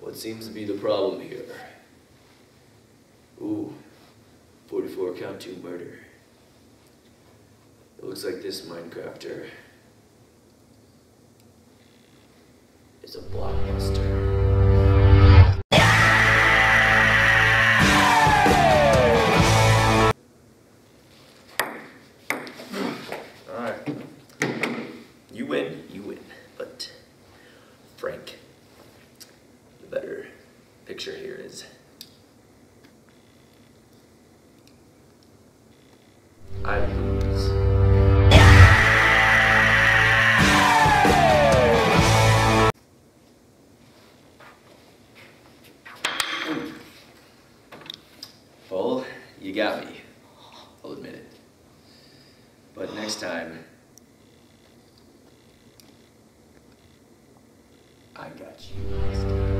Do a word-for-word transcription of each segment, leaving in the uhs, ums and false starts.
What seems to be the problem here? Ooh, forty-four count two murder. It looks like this Minecrafter is a blockbuster. Alright. You win, you win. But Frank, the better picture here is I lose. Well, you got me. I'll admit it. But next time, I got you next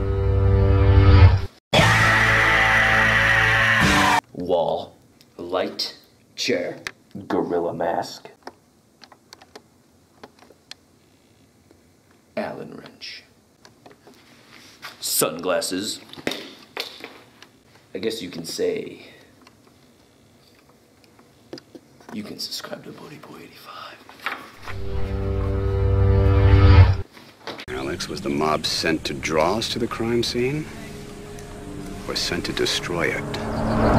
time. Wall, light, chair, gorilla mask, Allen wrench, sunglasses. I guess you can say you can subscribe to B B eighty-five. Alex, was the mob sent to draw us to the crime scene or sent to destroy it?